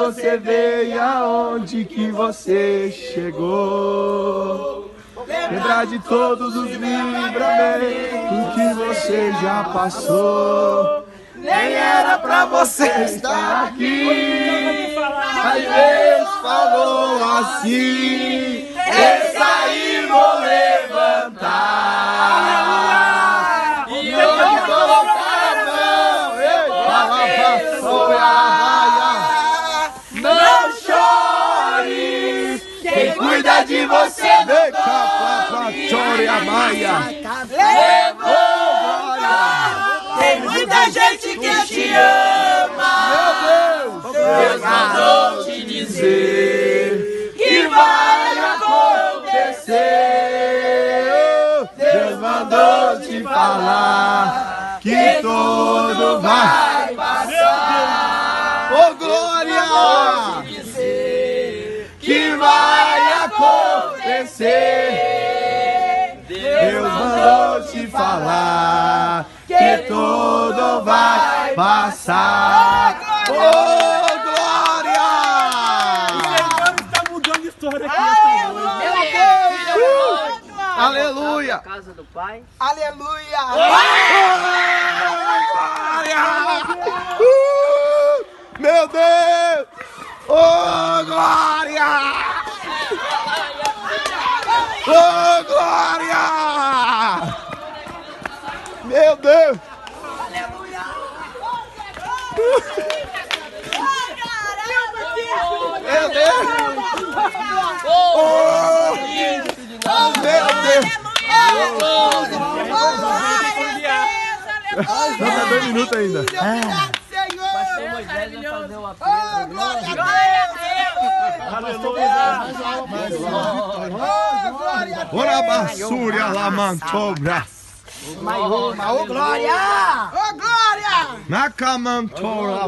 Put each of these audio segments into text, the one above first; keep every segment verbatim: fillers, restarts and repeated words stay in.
você veio e aonde que você chegou. Lembrar de todos os livramentos que você já passou. Nem era pra você estar aqui, mas Deus falou assim: esse aí vou levantar. E eu vou colocar a mão, não chore, quem cuida de você vem cá pra chore a maia. Tem muita gente que te ama. Meu Deus, Deus mandou te dizer que vai acontecer. Deus mandou te falar que tudo vai passar. Ô glória! Mandou te dizer que vai acontecer. Deus mandou te falar que tudo vai passar. Ô, oh, glória! O Senhor está mudando a história aqui essa noite. Uh, aleluia! Casa do Pai. Aleluia! Oh, glória! Uh, meu Deus! Oh, glória! Oh, glória! Meu Deus! Aleluia! Meu Deus! Oh! Meu Deus! Falta dois minutos ainda. Pastor Moisés vai fazer o apelo. Ora basúria lamantobra. Ô glória! Ô glória! Nacamantora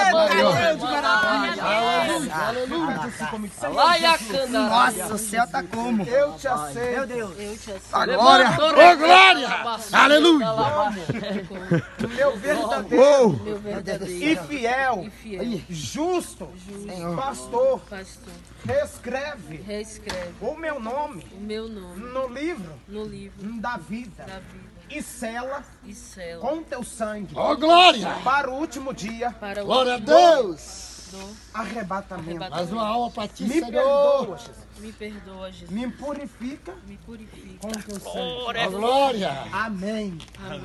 Nossa, o céu tá como? Eu te aceito. Meu Deus. A glória. Ô glória! Aleluia! Meu verdadeiro Oh! e fiel, justo, pastor, Pastor, reescreve reescreve o meu nome o meu nome no livro no livro da vida da vida e sela e sela com teu sangue Ô glória! para o último dia para o Glória a último Deus! do arrebatamento. arrebatamento. uma alma para ti, Me perdoa, Jesus. Me perdoa, Jesus. Me purifica Me purifica. com teu sangue. Glória! Amém.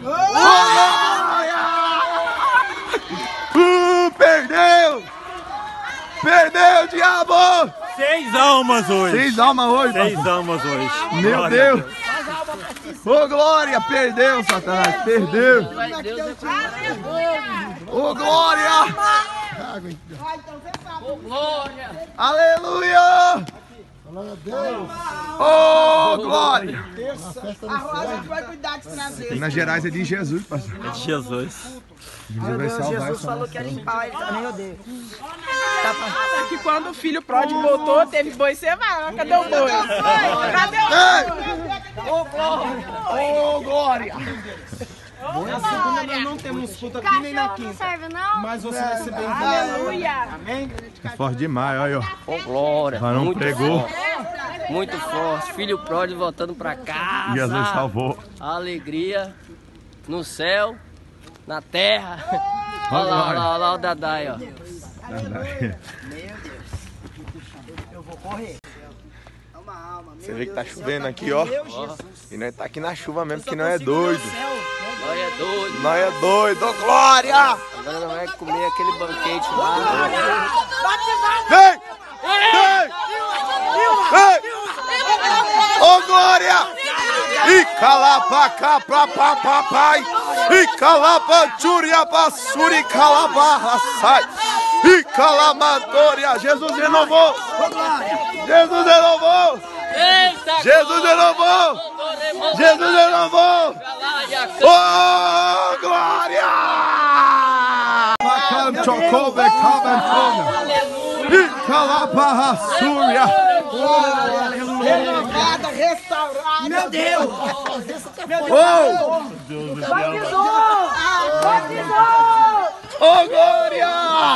Uh, perdeu! Perdeu, diabo! Seis almas hoje. Seis almas hoje, Seis pastor. almas hoje. Meu Glória a Deus! Ô glória! Perdeu, Satanás! Perdeu! Vai, Deus é Ô glória! glória. Aleluia! Ô glória! A Rosa que vai cuidar de trazer. Minas Gerais é de Jesus, pastor. Deus. Jesus. Jesus vai salvar Jesus essa falou que ia limpar ele também, meu Deus. Que quando o filho pródigo voltou, teve boi cevado. Cadê o boi? Cadê o Ei! Ô glória! Na segunda nós não temos culto aqui nem na quinta. Mas você vai ser bem-vindo. Aleluia! Amém? É forte demais, olha, ó. Ô, glória. Varão Muito pregou. forte. Muito forte. Filho pródigo voltando pra casa. Jesus salvou. Alegria no céu, na terra. Olha lá, olha lá, olha lá o Dadai, ó. Eu vou correr. Você vê que tá chovendo aqui, ó. E nós tá aqui na chuva mesmo, porque nós é doido. Nós é doido. Nós é doido, ô glória! Agora nós vamos comer aquele banquete lá. Vem! Vem! Vem! Ô glória! E calapa capa papai! E calapa churia basuri calaba sai! E calamantoria! Jesus renovou! Jesus renovou! Eita, Jesus renovou! Jesus renovou! Oh, glória! Chocove cabantoga. E calapa súria. Renovada, restaurada. Meu Deus! Oh! Deus do céu. Batizou! Ô, glória!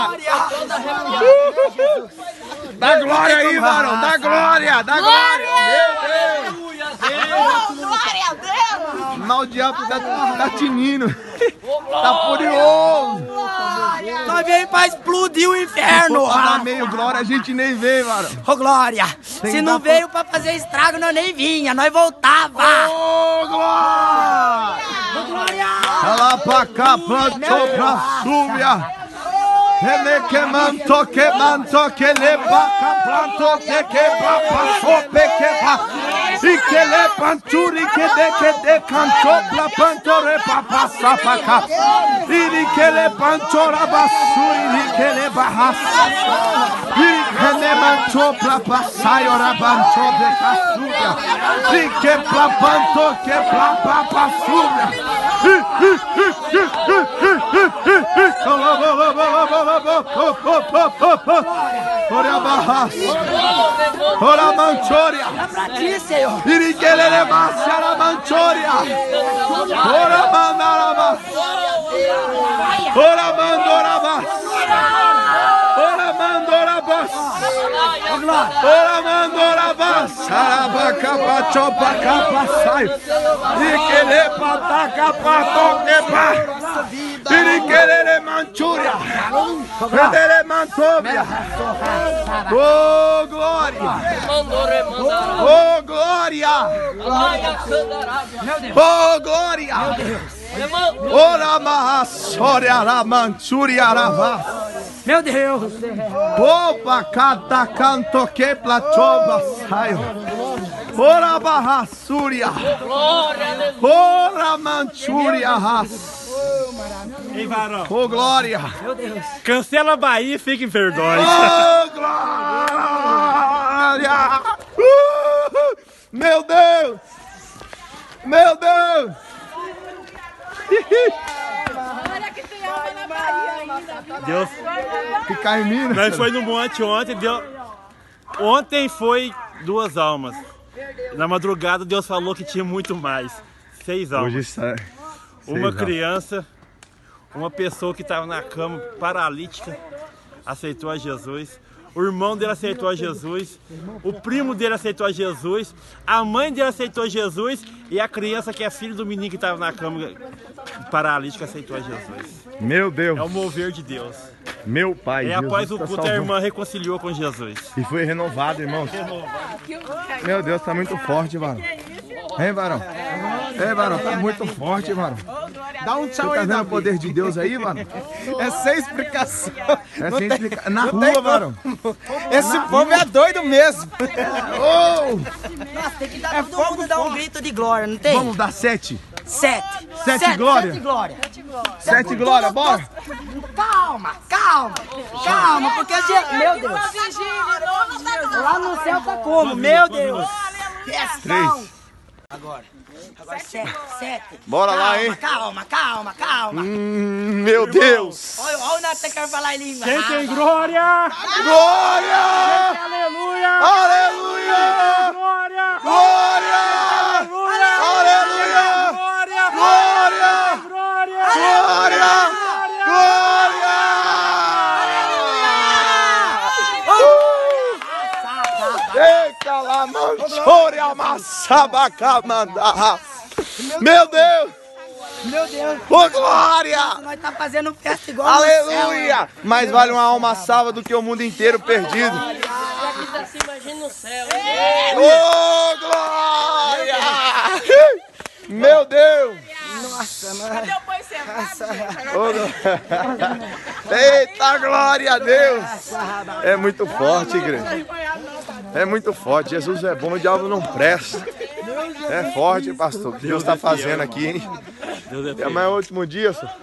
Dá glória aí, varão! Dá glória! Dá glória! Meu Deus! Glória a Deus! Mas o diabo tá, tá tinindo. Tá furioso. Nós veio pra explodir o inferno. Pra dar meio glória, a gente nem veio, varão. Ô, Glória, se não veio pra fazer estrago, nós nem vinha, nós voltava. Ô, glória! Ô, Glória! Olha lá pra cá, plantou pra súbia. Ele que manto, que manto, que le baca, planto, de que bapa, sope, que ba. E que le panturi, que de, que de, canto, pla, pantore, papa, sapaca. E que le pantora, basuri, e que le barras. E que le manto, pla, passai, ora, banto, de caçúbia. E que pla, panto, que pla, papa, súbia. Ora barras, ora manchoria, irikelele masara manchoria, ora mandarabas, ora mandorabas, ora mandorabas, ora mandorabas, arabaca pachopa capa sai, ikele pataka patokepa. Irikelele manchuria, Pedele mantobia. Oh, glória! Oh, glória! Oh, glória! Ora mahasoria la manchuria rava. Meu Deus! Opa, cada canto que platoba saio. Ora bahasuria. Ora manchuria ras. Ei, varão. Oh, glória! Meu Deus! Cancela a Bahia e fique em verdade. Oh, glória! Uh, meu Deus! Meu Deus! Olha que tem alma na Bahia ainda. Deus. Ficar em Minas. Nós foi no monte ontem, deu... Ontem foi duas almas. Na madrugada Deus falou que tinha muito mais. Seis almas. Hoje sai. Uma criança, uma pessoa que estava na cama paralítica, aceitou a Jesus. O irmão dele aceitou a Jesus. O primo dele aceitou a Jesus. A mãe dele aceitou a Jesus. E a criança, que é filho do menino que estava na cama paralítica, aceitou a Jesus. Meu Deus. É o mover de Deus. Meu pai. E após o culto, a irmã reconciliou com Jesus. E foi renovado, irmãos. Meu Deus, tá muito forte, varão. Hein, varão? É, varão, tá muito forte, varão. Dá um tchau Você tá aí, vendo o Davi. poder de Deus aí, varão? É sem explicação. É Não sem tem- explicar. Na não rua, tem varão. como. Esse povo é doido mesmo. Oh! Nossa, tem que dar todo mundo dar um grito de glória, não tem? Vamos dar sete. Sete. Sete glória? Sete glória. Sete glória, bora? Calma, calma, calma, porque a gente... Meu Deus. Lá no céu tá como? Meu Deus. Três. Agora. Agora sete, sete. Bora lá, Calma, hein? Calma, calma, calma. Hum, meu Deus! Olha, olha o Natan quer falar em língua. Quem tem glória? Glória! Aleluia! Aleluia! Glória! Glória! Aleluia! Glória! Glória! Glória! Glória! Glória! Eita lá, manchoria, massabacamanda. Meu Deus! Meu Deus. Ô, glória! Nós tá fazendo festa igual no céu, Aleluia! Mais vale uma alma salva do que o mundo inteiro perdido. Imagina no céu. Ô, glória! Meu Deus! Cadê o boi cevado? Ô, glória. Eita, glória a Deus! É muito forte, igreja. É muito forte. Jesus é bom, o diabo não presta. É forte, pastor. O que Deus está fazendo aqui, hein? Deus é E fiel. amanhã é o último dia, senhor.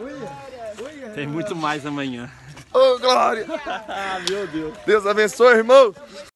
Tem muito mais amanhã. Ô, glória! Ah, meu Deus. Deus abençoe, irmão.